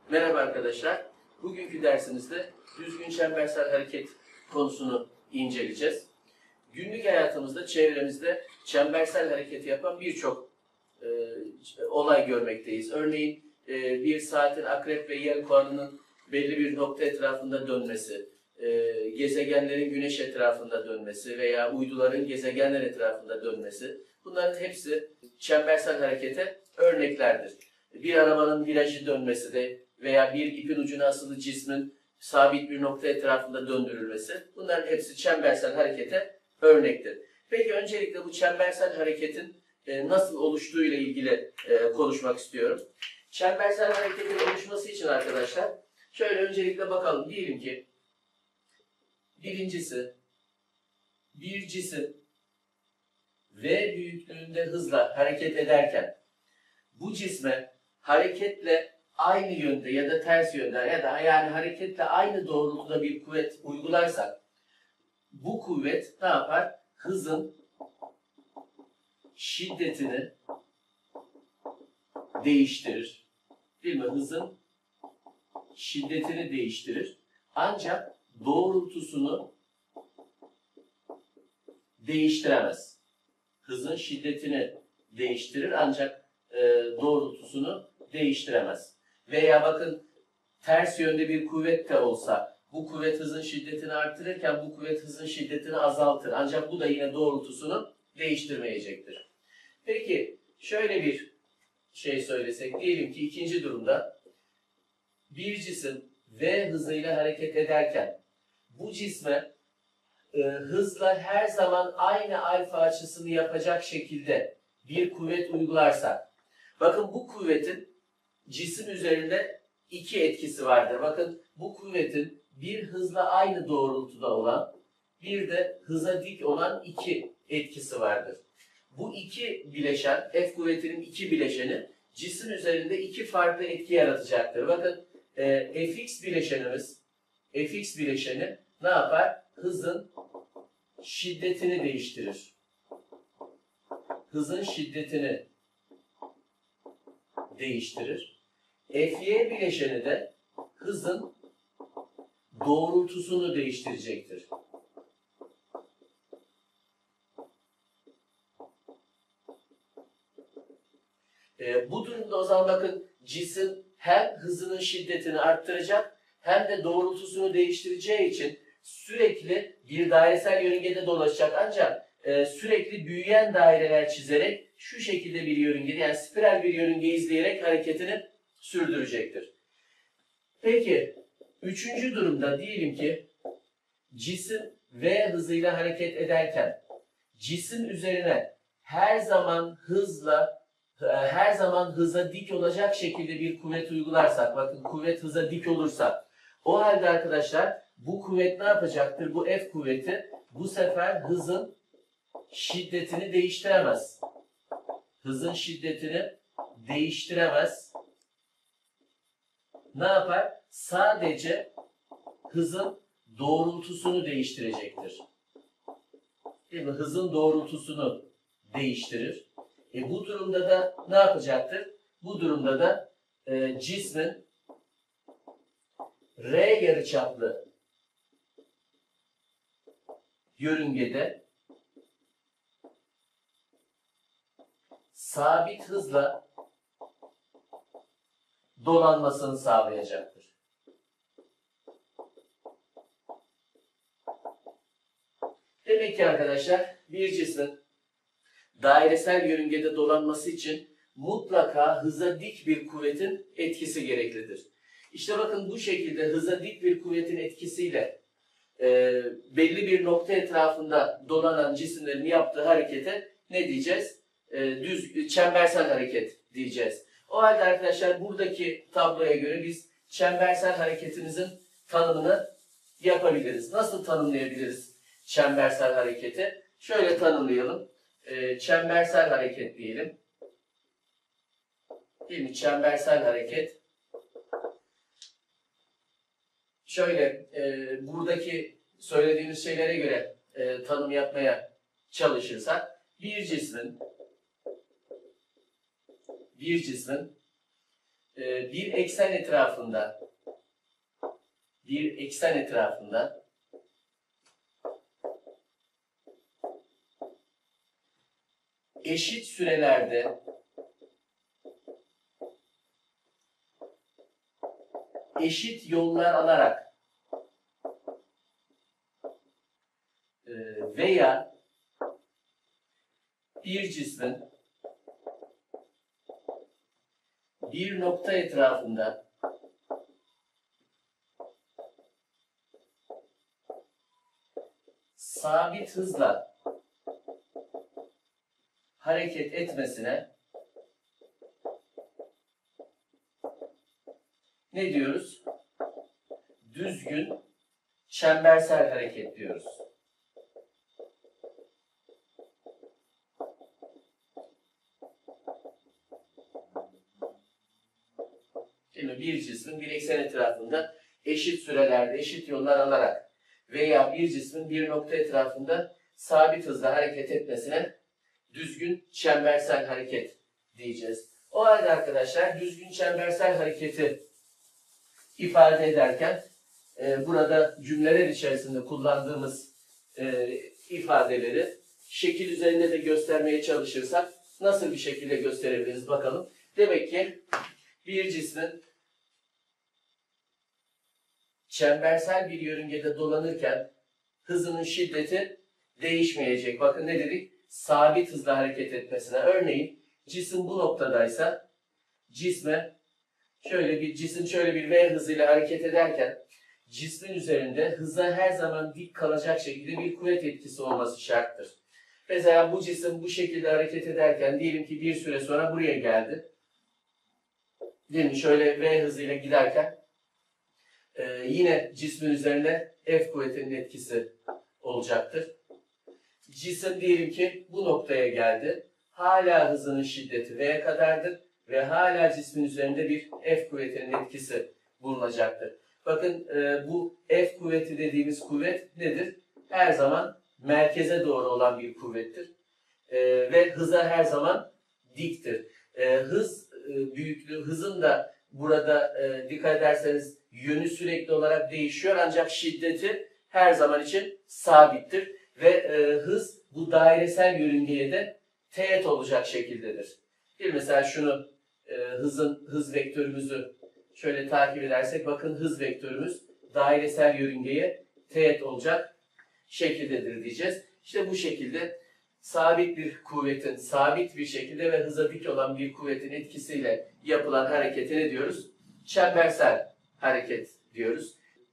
Merhaba arkadaşlar. Bugünkü dersimizde düzgün çembersel hareket konusunu inceleyeceğiz. Günlük hayatımızda, çevremizde çembersel hareketi yapan birçok olay görmekteyiz. Örneğin bir saatin akrep ve yelkoğanının belli bir nokta etrafında dönmesi, gezegenlerin güneş etrafında dönmesi veya uyduların gezegenler etrafında dönmesi. Bunların hepsi çembersel harekete örneklerdir. Bir arabanın virajı dönmesi de veya bir ipin ucuna asılı cismin sabit bir nokta etrafında döndürülmesi, bunların hepsi çembersel harekete örnektir. Peki öncelikle bu çembersel hareketin nasıl oluştuğu ile ilgili konuşmak istiyorum. Çembersel hareketin oluşması için arkadaşlar, şöyle öncelikle bakalım. Diyelim ki birincisi, bir cisim V büyüklüğünde hızla hareket ederken bu cisme hareketle aynı yönde ya da ters yönde ya da yani hareketle aynı doğrultuda bir kuvvet uygularsak bu kuvvet ne yapar? Hızın şiddetini değiştirir. Değil mi? Hızın şiddetini değiştirir. Ancak doğrultusunu değiştiremez. Hızın şiddetini değiştirir ancak doğrultusunu değiştiremez. Veya bakın ters yönde bir kuvvet de olsa bu kuvvet hızın şiddetini arttırırken bu kuvvet hızın şiddetini azaltır. Ancak bu da yine doğrultusunu değiştirmeyecektir. Peki şöyle bir şey söylesek, diyelim ki ikinci durumda bir cisim V hızıyla hareket ederken bu cisme hızla her zaman aynı alfa açısını yapacak şekilde bir kuvvet uygularsak, bakın bu kuvvetin cisim üzerinde iki etkisi vardır. Bakın bu kuvvetin bir hızla aynı doğrultuda olan, bir de hıza dik olan iki etkisi vardır. Bu iki bileşen, F kuvvetinin iki bileşeni cisim üzerinde iki farklı etki yaratacaktır. Bakın Fx bileşeni ne yapar? Hızın şiddetini değiştirir. Hızın şiddetini değiştirir. Fy bileşeni de hızın doğrultusunu değiştirecektir. Bu durumda o zaman bakın cisim hem hızının şiddetini arttıracak hem de doğrultusunu değiştireceği için sürekli bir dairesel yörüngede dolaşacak, ancak sürekli büyüyen daireler çizerek şu şekilde bir yörüngede, yani spiral bir yörünge izleyerek hareketini sürdürecektir. Peki üçüncü durumda diyelim ki cisim V hızıyla hareket ederken cisim üzerine her zaman hıza dik olacak şekilde bir kuvvet uygularsak, bakın kuvvet hıza dik olursa, o halde arkadaşlar bu kuvvet ne yapacaktır? Bu F kuvveti bu sefer hızın şiddetini değiştiremez. Hızın şiddetini değiştiremez. Ne yapar? Sadece hızın doğrultusunu değiştirecektir. Değil mi? Hızın doğrultusunu değiştirir. Bu durumda da ne yapacaktır? Bu durumda da cismin R yarıçaplı yörüngede sabit hızla dolanmasını sağlayacaktır. Demek ki arkadaşlar bir cismin dairesel yörüngede dolanması için mutlaka hıza dik bir kuvvetin etkisi gereklidir. İşte bakın bu şekilde hıza dik bir kuvvetin etkisiyle belli bir nokta etrafında dolanan cisimlerin yaptığı harekete ne diyeceğiz? Çembersel hareket diyeceğiz. O halde arkadaşlar buradaki tabloya göre biz çembersel hareketimizin tanımını yapabiliriz. Nasıl tanımlayabiliriz çembersel hareketi? Şöyle tanımlayalım. Çembersel hareket diyelim. Değil mi? Çembersel hareket. Şöyle buradaki söylediğimiz şeylere göre tanım yapmaya çalışırsak bir cismin bir eksen etrafında eşit sürelerde eşit yollar alarak veya bir cismin bir nokta etrafında sabit hızla hareket etmesine ne diyoruz? Düzgün çembersel hareket diyoruz. Şimdi bir cismin bir eksen etrafında eşit sürelerde eşit yollar alarak veya bir cismin bir nokta etrafında sabit hızla hareket etmesine düzgün çembersel hareket diyeceğiz. O halde arkadaşlar düzgün çembersel hareketi ifade ederken burada cümleler içerisinde kullandığımız ifadeleri şekil üzerinde de göstermeye çalışırsak nasıl bir şekilde gösterebiliriz bakalım. Demek ki bir cismin çembersel bir yörüngede dolanırken hızının şiddeti değişmeyecek. Bakın ne dedik? Sabit hızla hareket etmesine. Örneğin cisim bu noktadaysa cisim şöyle bir v hızıyla hareket ederken cismin üzerinde hıza her zaman dik kalacak şekilde bir kuvvet etkisi olması şarttır. Mesela bu cisim bu şekilde hareket ederken diyelim ki bir süre sonra buraya geldi. Diyelim şöyle v hızıyla giderken yine cismin üzerinde F kuvvetinin etkisi olacaktır. Cisim diyelim ki bu noktaya geldi. Hala hızının şiddeti V'ye kadardır ve hala cismin üzerinde bir F kuvvetinin etkisi bulunacaktır. Bakın bu F kuvveti dediğimiz kuvvet nedir? Her zaman merkeze doğru olan bir kuvvettir. Ve hıza her zaman diktir. Hız büyüklüğü, hızın da burada dikkat ederseniz yönü sürekli olarak değişiyor ancak şiddeti her zaman için sabittir. Ve hız bu dairesel yörüngeye de teğet olacak şekildedir. Bir mesela şunu hız vektörümüzü şöyle takip edersek bakın hız vektörümüz dairesel yörüngeye teğet olacak şekildedir diyeceğiz. İşte bu şekilde sabit bir kuvvetin sabit bir şekilde ve hıza dik olan bir kuvvetin etkisiyle yapılan harekete ne diyoruz? Çembersel hareket diyoruz.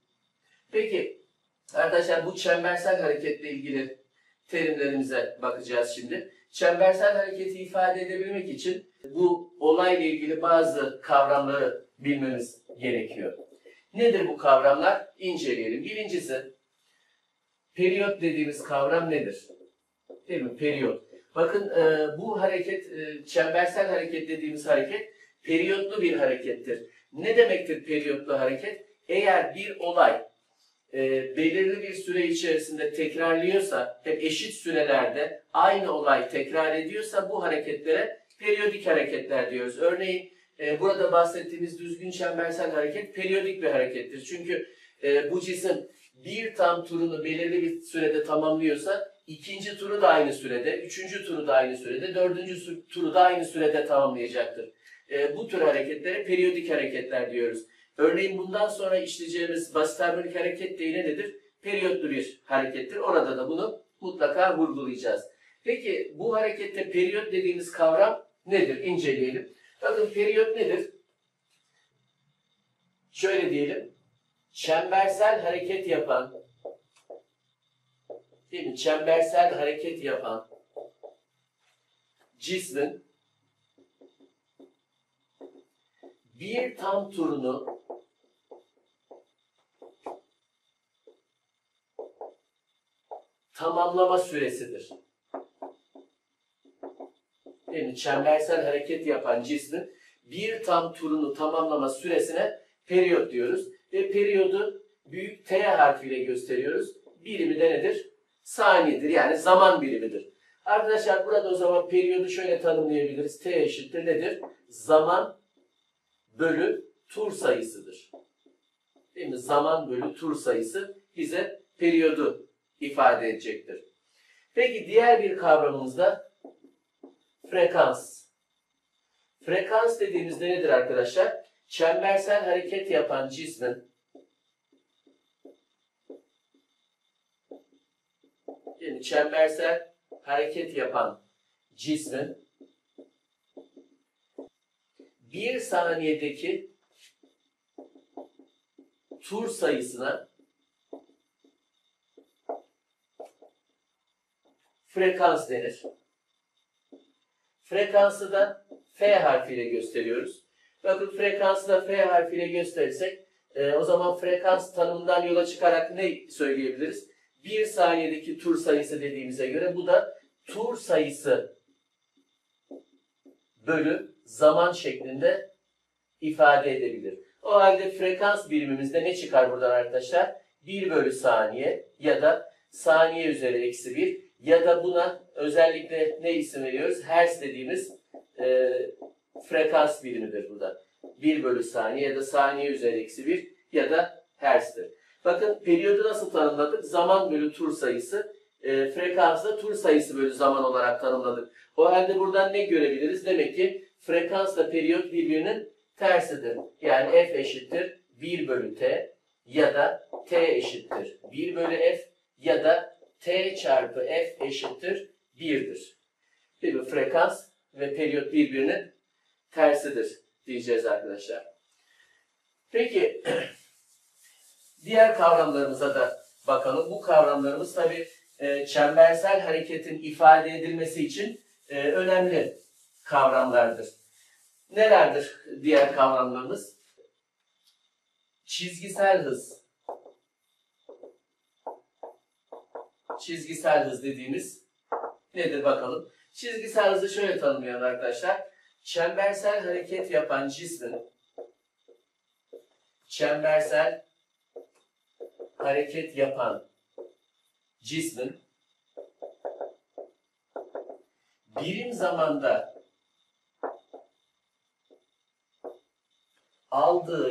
Peki arkadaşlar bu çembersel hareketle ilgili terimlerimize bakacağız şimdi. Çembersel hareketi ifade edebilmek için bu olayla ilgili bazı kavramları bilmemiz gerekiyor. Nedir bu kavramlar? İnceleyelim. Birincisi, periyot dediğimiz kavram nedir? Değil mi? Periyot. Bakın bu hareket, çembersel hareket dediğimiz hareket periyotlu bir harekettir. Ne demektir periyotlu hareket? Eğer bir olay belirli bir süre içerisinde tekrarlıyorsa, hep eşit sürelerde aynı olay tekrar ediyorsa bu hareketlere periyodik hareketler diyoruz. Örneğin burada bahsettiğimiz düzgün çembersel hareket periyodik bir harekettir. Çünkü bu cisim bir tam turunu belirli bir sürede tamamlıyorsa ikinci turu da aynı sürede, üçüncü turu da aynı sürede, dördüncü turu da aynı sürede tamamlayacaktır. Bu tür hareketlere periyodik hareketler diyoruz. Örneğin bundan sonra işleyeceğimiz basit harmonik hareket de yine nedir? Periyotlu bir harekettir. Orada da bunu mutlaka vurgulayacağız. Peki bu harekette periyot dediğimiz kavram nedir? İnceleyelim. Bakın periyot nedir? Şöyle diyelim. Çembersel hareket yapan, değil mi? Çembersel hareket yapan cismin bir tam turunu tamamlama süresidir. Yani çembersel hareket yapan cismin bir tam turunu tamamlama süresine periyot diyoruz. Ve periyodu büyük T harfiyle gösteriyoruz. Birimi de nedir? Saniyedir. Yani zaman birimidir. Arkadaşlar burada o zaman periyodu şöyle tanımlayabiliriz. T eşittir nedir? Zaman bölü tur sayısıdır. Değil mi? Zaman bölü tur sayısı bize periyodu ifade edecektir. Peki diğer bir kavramımız da frekans. Frekans dediğimizde nedir arkadaşlar? Çembersel hareket yapan cismin çembersel hareket yapan cismin bir saniyedeki tur sayısına frekans denir. Frekansı da F harfiyle gösteriyoruz. Bakın frekansı da F harfiyle gösterirsek o zaman frekans tanımından yola çıkarak ne söyleyebiliriz? Bir saniyedeki tur sayısı dediğimize göre bu da tur sayısı bölü zaman şeklinde ifade edebilir. O halde frekans birimimizde ne çıkar buradan arkadaşlar? 1 bölü saniye ya da saniye üzeri eksi 1 ya da buna özellikle ne isim veriyoruz? Hertz dediğimiz frekans birimidir burada. 1 bölü saniye ya da saniye üzeri eksi 1 ya da hertz'tir. Bakın periyodu nasıl tanımladık? Zaman bölü tur sayısı, frekansı da tur sayısı bölü zaman olarak tanımladık. O halde buradan ne görebiliriz? Demek ki frekansla periyot birbirinin tersidir. Yani f eşittir 1 bölü t ya da t eşittir 1 bölü f ya da t çarpı f eşittir 1'dir. Değil mi? Frekans ve periyot birbirinin tersidir diyeceğiz arkadaşlar. Peki diğer kavramlarımıza da bakalım. Bu kavramlarımız tabii çembersel hareketin ifade edilmesi için önemli kavramlardır. Nelerdir diğer kavramlarımız? Çizgisel hız. Çizgisel hız dediğimiz nedir bakalım? Çizgisel hızı şöyle tanımlayalım arkadaşlar. Çembersel hareket yapan cismin birim zamanda aldığı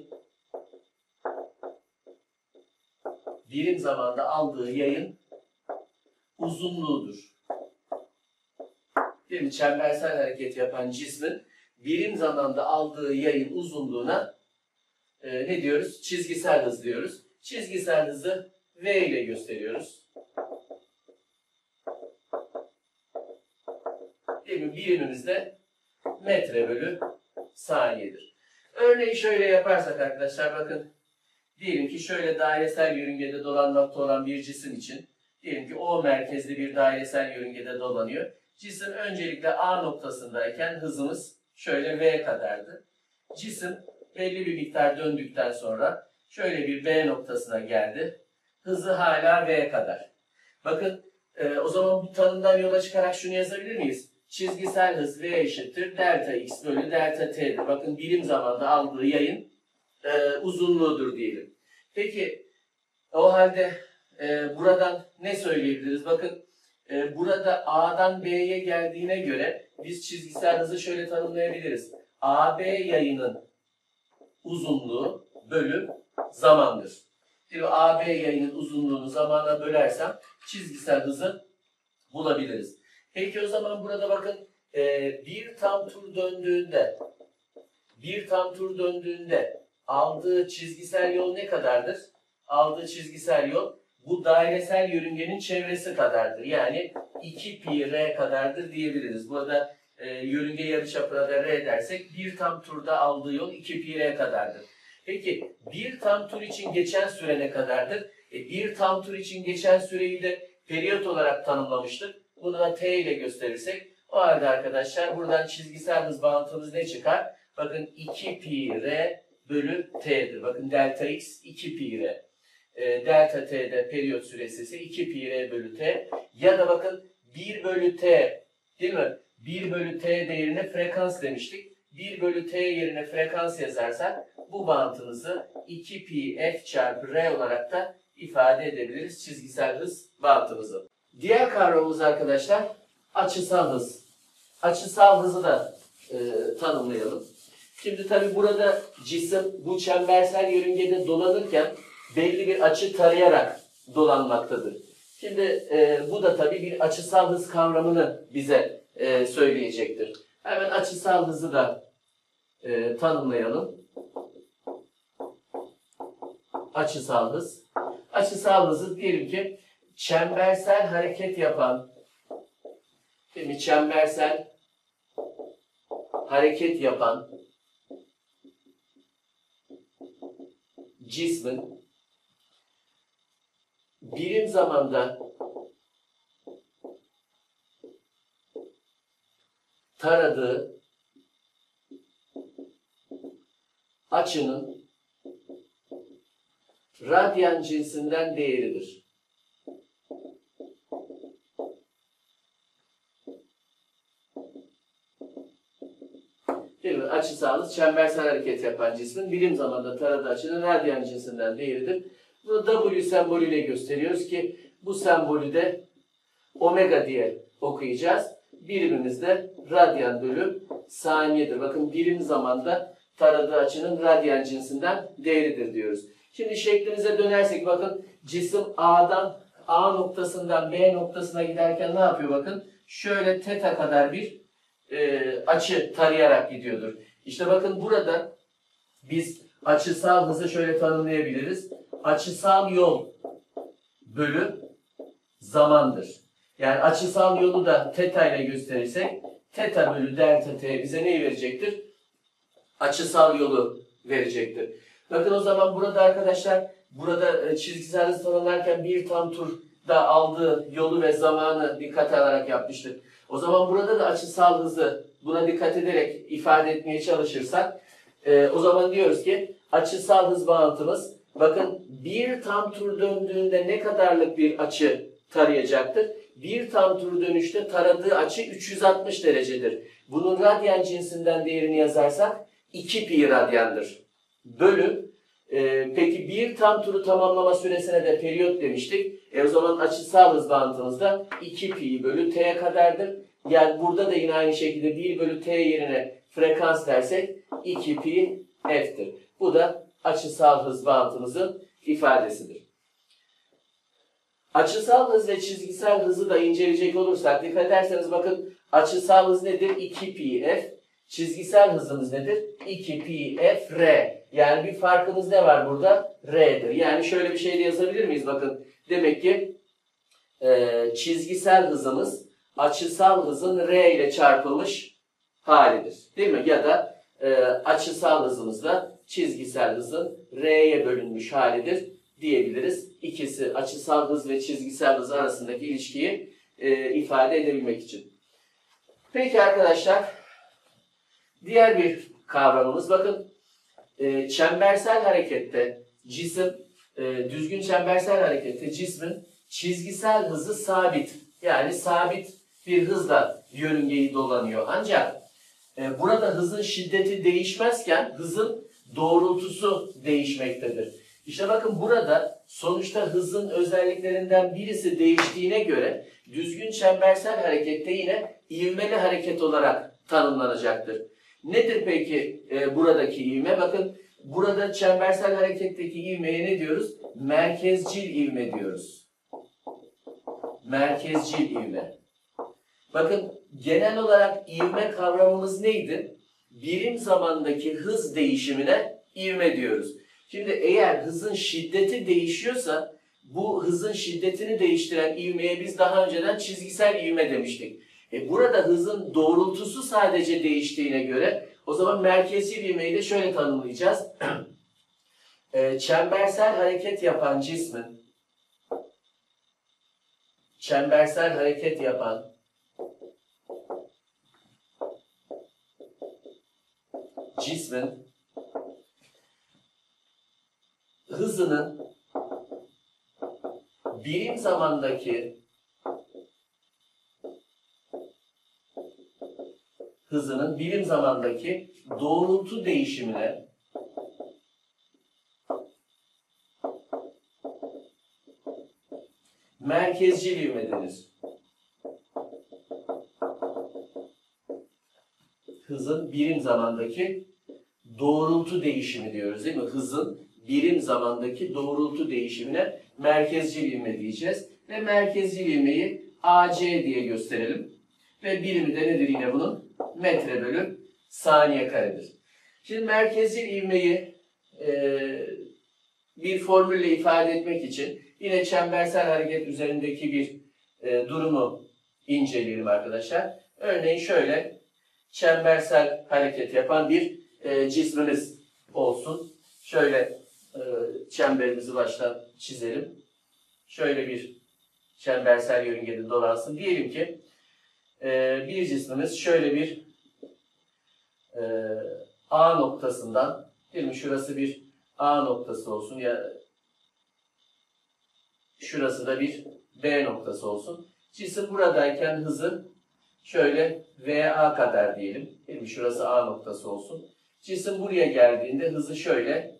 yayın uzunluğudur. Değil mi? Çembersel hareket yapan cismin birim zamanda aldığı yayın uzunluğuna ne diyoruz? Çizgisel hız diyoruz. Çizgisel hızı V ile gösteriyoruz. Değil mi? Birimimiz de metre bölü saniyedir. Örneği şöyle yaparsak arkadaşlar bakın. Diyelim ki şöyle dairesel yörüngede dolanmakta olan bir cisim için diyelim ki O merkezli bir dairesel yörüngede dolanıyor. Cisim öncelikle A noktasındayken hızımız şöyle V kadardı. Cisim belli bir miktar döndükten sonra şöyle bir B noktasına geldi. Hızı hala V kadar. Bakın o zaman bu tanımdan yola çıkarak şunu yazabilir miyiz? Çizgisel hız V eşittir delta x bölü delta t'dir. Bakın birim zamanda aldığı yayın uzunluğudur diyelim. Peki o halde buradan ne söyleyebiliriz? Bakın burada A'dan B'ye geldiğine göre biz çizgisel hızı şöyle tanımlayabiliriz. AB yayının uzunluğu bölü zamandır. AB yayının uzunluğunu zamana bölersem çizgisel hızı bulabiliriz. Peki o zaman burada bakın bir tam tur döndüğünde aldığı çizgisel yol ne kadardır? Aldığı çizgisel yol bu dairesel yörüngenin çevresi kadardır. Yani 2 pi r kadardır diyebiliriz. Burada yörünge yarıçapına da r dersek bir tam turda aldığı yol 2 pi r kadardır. Peki bir tam tur için geçen süre ne kadardır? Bir tam tur için geçen süreyi de periyot olarak tanımlamıştık. Bunu da t ile gösterirsek o halde arkadaşlar buradan çizgisel hız bağıntımız ne çıkar? Bakın 2 pi r bölü t'dir. Bakın delta x 2 pi r. Delta t'de periyot süresi ise 2 pi r bölü t. Ya da bakın 1 bölü t değil mi? 1 bölü t değerine frekans demiştik. 1 bölü t yerine frekans yazarsak bu bağıntımızı 2 pi f çarpı r olarak da ifade edebiliriz çizgisel hız bağıntımızı. Diğer kavramımız arkadaşlar açısal hız. Açısal hızı da tanımlayalım. Şimdi tabi burada cisim bu çembersel yörüngede dolanırken belli bir açı tarayarak dolanmaktadır. Şimdi bu da tabi bir açısal hız kavramını bize söyleyecektir. Hemen açısal hızı da tanımlayalım. Açısal hız. Açısal hızı diyelim ki çembersel hareket yapan, değil mi? Çembersel hareket yapan cismin birim zamanda taradığı açının radyan cinsinden değeridir. Değil mi? Açısal hız çembersel hareket yapan cismin birim zamanda taradığı açının radyan cinsinden değeridir. Bunu W sembolüyle gösteriyoruz ki bu sembolü de omega diye okuyacağız. Birimimiz de radyan bölü saniyedir. Bakın birim zamanda taradığı açının radyan cinsinden değeridir diyoruz. Şimdi şeklimize dönersek bakın cisim A noktasından B noktasına giderken ne yapıyor bakın? Şöyle teta kadar bir açı tarayarak gidiyordur. İşte bakın burada biz açısal hızı şöyle tanımlayabiliriz. Açısal yol bölü zamandır. Yani açısal yolu da teta ile gösterirsek teta bölü delta t bize neyi verecektir? Açısal yolu verecektir. Bakın o zaman burada arkadaşlar burada çizgisel hız tanımlarken bir tam turda aldığı yolu ve zamanı dikkate alarak yapmıştık. O zaman burada da açısal hızı buna dikkat ederek ifade etmeye çalışırsak o zaman diyoruz ki açısal hız bağıntımız bakın bir tam tur döndüğünde ne kadarlık bir açı tarayacaktır? Bir tam tur dönüşte taradığı açı 360 derecedir. Bunun radyan cinsinden değerini yazarsak 2 pi radyandır. Bölü peki bir tam turu tamamlama süresine de periyot demiştik. O zaman açısal hız bağıntımız da 2 pi bölü t'ye kadardır. Yani burada da yine aynı şekilde 1 bölü t yerine frekans dersek 2 pi f'tir. Bu da açısal hız bağıntımızın ifadesidir. Açısal hız ve çizgisel hızı da inceleyecek olursak dikkat ederseniz bakın açısal hız nedir? 2 pi f. Çizgisel hızımız nedir? 2 pi f r. Yani bir farkımız ne var burada? R'dir. Yani şöyle bir şey de yazabilir miyiz? Bakın demek ki çizgisel hızımız açısal hızın r ile çarpılmış halidir. Değil mi? Ya da açısal hızımız da çizgisel hızın r'ye bölünmüş halidir diyebiliriz. İkisi açısal hız ve çizgisel hız arasındaki ilişkiyi ifade edebilmek için. Peki arkadaşlar, diğer bir kavramımız bakın çembersel harekette cisim düzgün çembersel harekette cismin çizgisel hızı sabit. Yani sabit bir hızla yörüngeyi dolanıyor. Ancak burada hızın şiddeti değişmezken hızın doğrultusu değişmektedir. İşte bakın burada sonuçta hızın özelliklerinden birisi değiştiğine göre düzgün çembersel harekette yine ivmeli hareket olarak tanımlanacaktır. Nedir peki buradaki ivme? Bakın burada çembersel hareketteki ivmeye ne diyoruz? Merkezcil ivme diyoruz. Merkezcil ivme. Bakın genel olarak ivme kavramımız neydi? Birim zamandaki hız değişimine ivme diyoruz. Şimdi eğer hızın şiddeti değişiyorsa bu hızın şiddetini değiştiren ivmeye biz daha önceden çizgisel ivme demiştik. Burada hızın doğrultusu sadece değiştiğine göre o zaman merkezi ivmeyi de şöyle tanımlayacağız. Çembersel hareket yapan cismin hızının birim zamandaki doğrultu değişimine merkezcil ivme denir. Hızın birim zamandaki doğrultu değişimi diyoruz değil mi? Hızın birim zamandaki doğrultu değişimine merkezcil ivme diyeceğiz. Ve merkezcil ivmeyi AC diye gösterelim. Ve birimi de nedir yine bunun? Metre bölü saniye karedir. Şimdi merkezcil ivmeyi bir formülle ifade etmek için yine çembersel hareket üzerindeki bir durumu inceleyelim arkadaşlar. Örneğin şöyle çembersel hareket yapan bir cismimiz olsun. Şöyle çemberimizi baştan çizelim. Şöyle bir çembersel yörüngede dolansın. Diyelim ki bir cismimiz şöyle bir A noktasından, değil mi? Şurası bir A noktası olsun ya şurası da bir B noktası olsun. Cisim buradayken hızı şöyle VA kadar diyelim. Değil mi? Şurası A noktası olsun. Cisim buraya geldiğinde hızı şöyle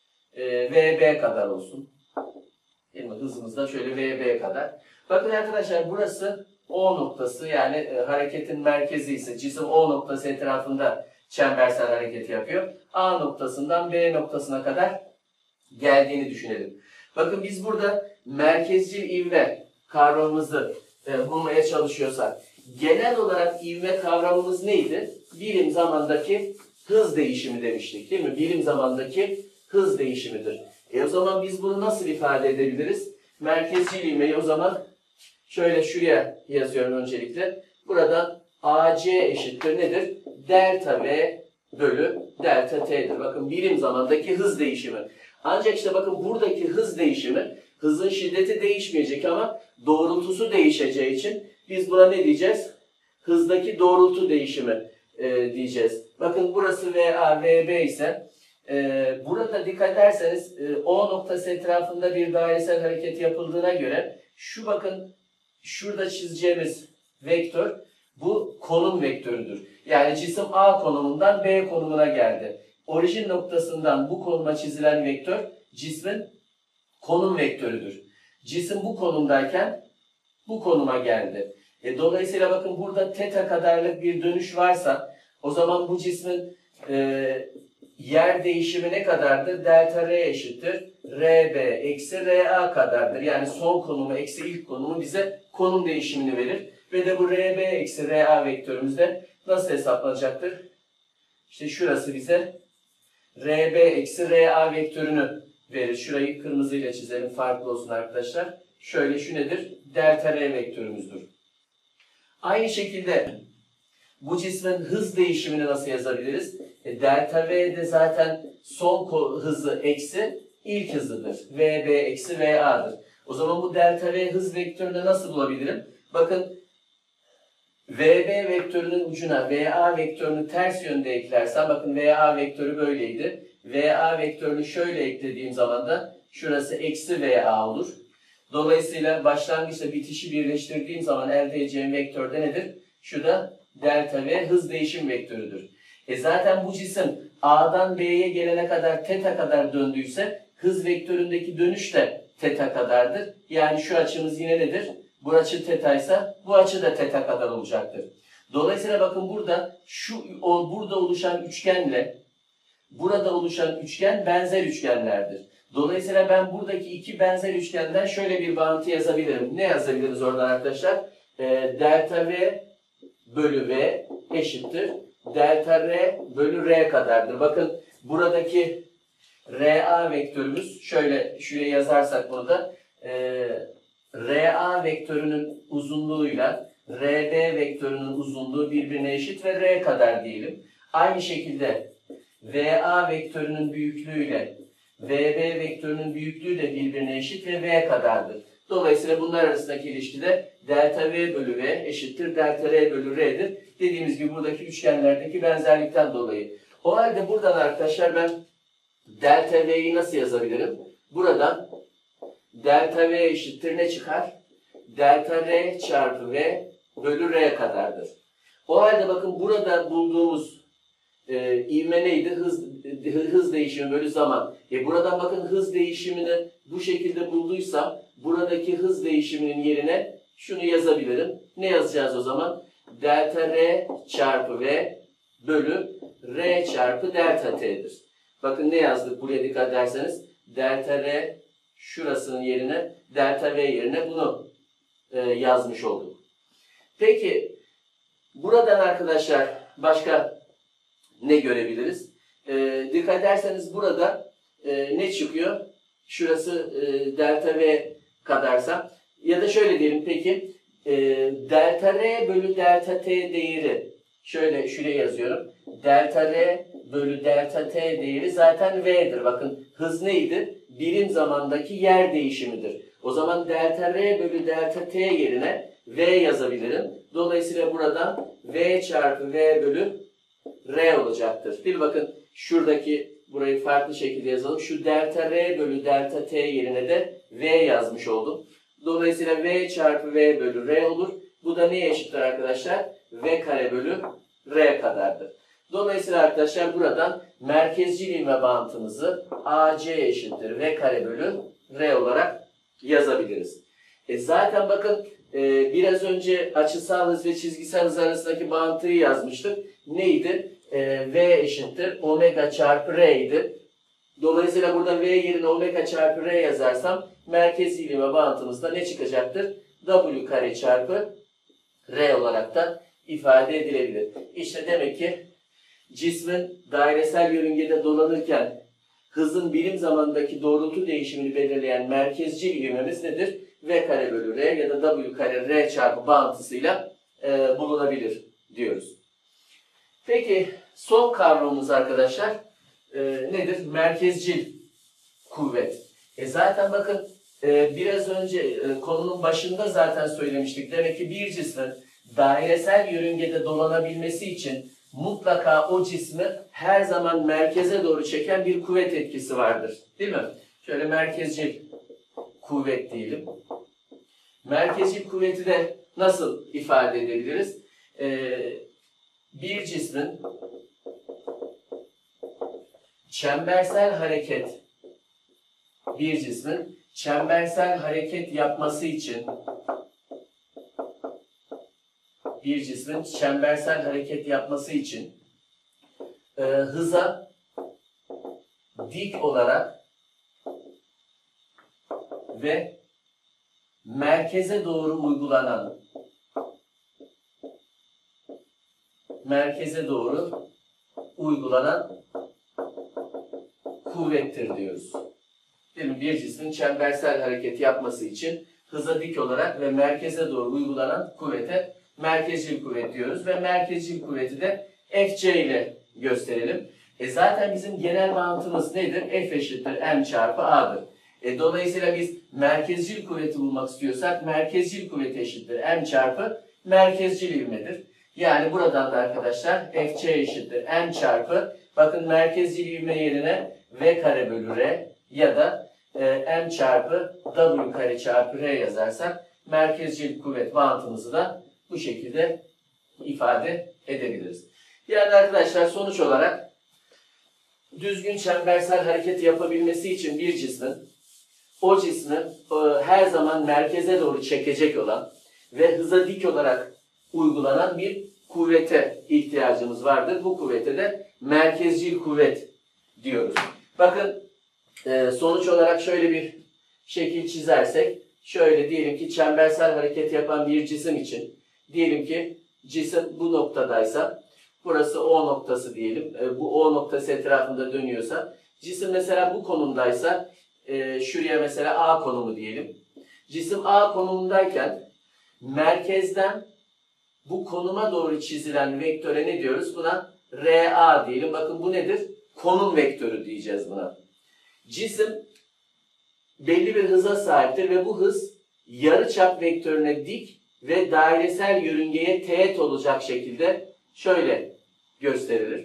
VB kadar olsun. Değil mi? Hızımız da şöyle VB kadar. Bakın arkadaşlar burası O noktası, yani hareketin merkezi ise cisim O noktası etrafında çembersel hareket yapıyor. A noktasından B noktasına kadar geldiğini düşünelim. Bakın biz burada merkezcil ivme kavramımızı bulmaya çalışıyorsak genel olarak ivme kavramımız neydi? Birim zamandaki hız değişimi demiştik değil mi? Birim zamandaki hız değişimidir. O zaman biz bunu nasıl ifade edebiliriz? Merkezcil ivmeyi o zaman şöyle şuraya yazıyorum öncelikle. Buradan AC eşittir nedir? Delta V bölü delta T'dir. Bakın birim zamandaki hız değişimi. Ancak işte bakın buradaki hız değişimi, hızın şiddeti değişmeyecek ama doğrultusu değişeceği için biz buna ne diyeceğiz? Hızdaki doğrultu değişimi diyeceğiz. Bakın burası VA, VB ise burada dikkat ederseniz O noktası etrafında bir dairesel hareket yapıldığına göre şu bakın şurada çizeceğimiz vektör bu konum vektörüdür. Yani cisim A konumundan B konumuna geldi. Orijin noktasından bu konuma çizilen vektör cismin konum vektörüdür. Cisim bu konumdayken bu konuma geldi. Dolayısıyla bakın burada teta kadarlık bir dönüş varsa o zaman bu cismin yer değişimi ne kadardır? Delta R eşittir RB eksi RA kadardır. Yani son konumu eksi ilk konumu bize konum değişimini verir. Ve de bu RB eksi RA vektörümüzde nasıl hesaplanacaktır? İşte şurası bize RB eksi RA vektörünü verir. Şurayı kırmızıyla çizelim, farklı olsun arkadaşlar. Şöyle şu nedir? Delta R vektörümüzdür. Aynı şekilde bu cismin hız değişimini nasıl yazabiliriz? Delta V de zaten son hızı eksi ilk hızıdır. VB eksi VA'dır. O zaman bu delta V hız vektörünü nasıl bulabilirim? Bakın VB vektörünün ucuna VA vektörünü ters yönde eklersem, bakın VA vektörü böyleydi. VA vektörünü şöyle eklediğim zaman da şurası eksi VA olur. Dolayısıyla başlangıçta bitişi birleştirdiğim zaman elde edeceğim vektör de nedir? Şu da delta V hız değişim vektörüdür. Zaten bu cisim A'dan B'ye gelene kadar teta kadar döndüyse hız vektöründeki dönüş de teta kadardır. Yani şu açımız yine nedir? Bu açı teta ise bu açı da teta kadar olacaktır. Dolayısıyla bakın burada burada oluşan üçgenle burada oluşan üçgen benzer üçgenlerdir. Dolayısıyla ben buradaki iki benzer üçgenden şöyle bir bağıntı yazabilirim. Ne yazabiliriz oradan arkadaşlar? Delta V bölü V eşittir delta R bölü R kadardır. Bakın buradaki RA vektörümüz şöyle şuraya yazarsak bunu da RA vektörünün uzunluğuyla RB vektörünün uzunluğu birbirine eşit ve R kadar diyelim. Aynı şekilde VA vektörünün büyüklüğüyle VB vektörünün büyüklüğü de birbirine eşit ve V kadardır. Dolayısıyla bunlar arasındaki ilişki de delta V bölü V eşittir delta R bölü R'dir. Dediğimiz gibi buradaki üçgenlerdeki benzerlikten dolayı. O halde buradan arkadaşlar ben delta V'yi nasıl yazabilirim? Buradan delta V eşittir ne çıkar? Delta R çarpı V bölü R kadardır. O halde bakın burada bulduğumuz ivme neydi? Hız değişimi bölü zaman. Buradan bakın hız değişimini bu şekilde bulduysam buradaki hız değişiminin yerine şunu yazabilirim. Ne yazacağız o zaman? Delta R çarpı V bölü R çarpı delta T'dir. Bakın ne yazdık buraya dikkat ederseniz. Delta R şurasının yerine delta V yerine bunu yazmış olduk. Peki buradan arkadaşlar başka ne görebiliriz? Dikkat ederseniz burada ne çıkıyor? Şurası delta V kadarsa ya da şöyle diyelim peki delta R bölü delta T değeri şöyle şuraya yazıyorum. Delta R bölü delta T değeri zaten V'dir. Bakın hız neydi? Birim zamandaki yer değişimidir. O zaman delta R bölü delta T yerine V yazabilirim. Dolayısıyla buradan V çarpı V bölü R olacaktır. Bir bakın şuradaki burayı farklı şekilde yazalım. Şu delta R bölü delta T yerine de V yazmış oldum. Dolayısıyla V çarpı V bölü R olur. Bu da neye eşittir arkadaşlar? V kare bölü R kadardır. Dolayısıyla arkadaşlar buradan merkezcil ivme bağıntımızı AC eşittir V kare bölü R olarak yazabiliriz. Zaten bakın biraz önce açısal hız ve çizgisel hız arasındaki bağıntıyı yazmıştık. Neydi? V eşittir omega çarpı R idi. Dolayısıyla burada V yerine omega çarpı R yazarsam merkezi ivme bağıntımızda ne çıkacaktır? W kare çarpı R olarak da ifade edilebilir. İşte demek ki cismin dairesel yörüngede dolanırken hızın birim zamandaki doğrultu değişimini belirleyen merkezcil ivmemiz nedir? V kare bölü R ya da W kare R çarpı bağıntısıyla bulunabilir diyoruz. Peki son kavramımız arkadaşlar nedir? Merkezcil kuvvet. Zaten bakın biraz önce konunun başında zaten söylemiştik. Demek ki bir cismin dairesel yörüngede dolanabilmesi için mutlaka o cismi her zaman merkeze doğru çeken bir kuvvet etkisi vardır. Değil mi? Şöyle merkezcil kuvvet diyelim. Merkezcil kuvveti de nasıl ifade edebiliriz? Bir cismin çembersel hareket yapması için hıza dik olarak ve merkeze doğru uygulanan kuvvettir diyoruz. Değil mi? Bir cismin çembersel hareket yapması için hıza dik olarak ve merkeze doğru uygulanan kuvvete merkezcil kuvvet diyoruz ve merkezcil kuvveti de Fc ile gösterelim. Zaten bizim genel mantığımız nedir? F eşittir m çarpı a'dır. Dolayısıyla biz merkezcil kuvveti bulmak istiyorsak merkezcil kuvveti eşittir m çarpı merkezcil ivmedir. Yani buradan da arkadaşlar Fc eşittir m çarpı bakın merkezcil ivme yerine V kare bölü R ya da m çarpı W kare çarpı R yazarsak merkezcil kuvvet bağıntımızı da bu şekilde ifade edebiliriz. Yani arkadaşlar sonuç olarak düzgün çembersel hareket yapabilmesi için bir cismin o cismi her zaman merkeze doğru çekecek olan ve hıza dik olarak uygulanan bir kuvvete ihtiyacımız vardır. Bu kuvvete de merkezcil kuvvet diyoruz. Bakın sonuç olarak şöyle bir şekil çizersek şöyle diyelim ki çembersel hareket yapan bir cisim için diyelim ki cisim bu noktadaysa burası O noktası diyelim. Bu O noktası etrafında dönüyorsa cisim mesela bu konumdaysa şuraya mesela A konumu diyelim. Cisim A konumundayken merkezden bu konuma doğru çizilen vektöre ne diyoruz? Buna RA diyelim. Bakın bu nedir? Konum vektörü diyeceğiz buna. Cisim belli bir hıza sahiptir ve bu hız yarıçap vektörüne dik ve dairesel yörüngeye teğet olacak şekilde şöyle gösterilir.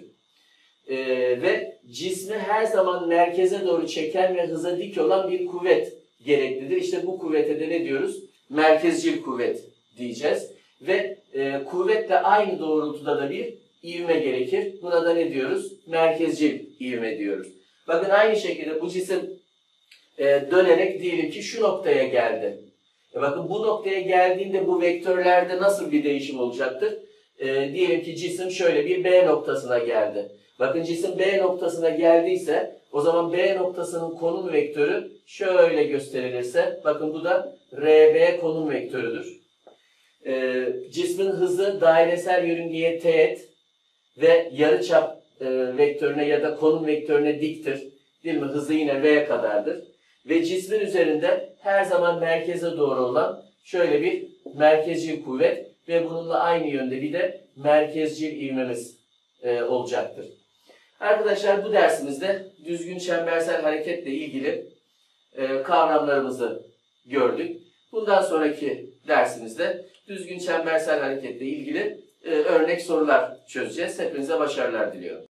Ve cismi her zaman merkeze doğru çeken ve hıza dik olan bir kuvvet gereklidir. İşte bu kuvvete de ne diyoruz? Merkezcil kuvvet diyeceğiz. Ve kuvvetle aynı doğrultuda da bir ivme gerekir. Buna da ne diyoruz? Merkezcil ivme diyoruz. Bakın aynı şekilde bu cisim dönerek diyelim ki şu noktaya geldi. Bakın bu noktaya geldiğinde bu vektörlerde nasıl bir değişim olacaktır? Diyelim ki cisim şöyle bir B noktasına geldi. Bakın cisim B noktasına geldiyse o zaman B noktasının konum vektörü şöyle gösterilirse bakın bu da RB konum vektörüdür. Cismin hızı dairesel yörüngeye teğet ve yarıçap vektörüne ya da konum vektörüne diktir. Değil mi? Hızı yine V kadardır. Ve cismin üzerinde her zaman merkeze doğru olan şöyle bir merkezcil kuvvet ve bununla aynı yönde bir de merkezcil ivmemiz olacaktır. Arkadaşlar bu dersimizde düzgün çembersel hareketle ilgili kavramlarımızı gördük. Bundan sonraki dersimizde düzgün çembersel hareketle ilgili örnek sorular çözeceğiz. Hepinize başarılar diliyorum.